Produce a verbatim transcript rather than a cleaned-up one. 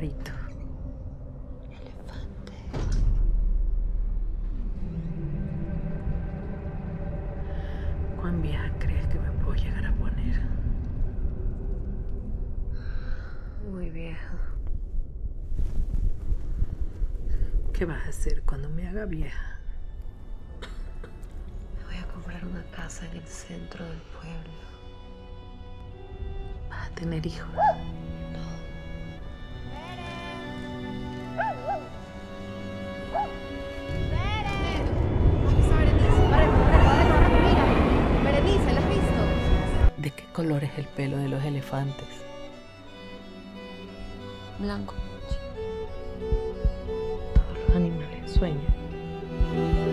pajarito. Elefante. ¿Cuán vieja crees que me puedo llegar a poner? Muy vieja. ¿Qué vas a hacer cuando me haga vieja? Me voy a comprar una casa en el centro del pueblo. ¿Vas a tener hijos? Berenice, ¿la has visto? ¿De qué color es el pelo de los elefantes? Blanco. Todos los animales sueñan.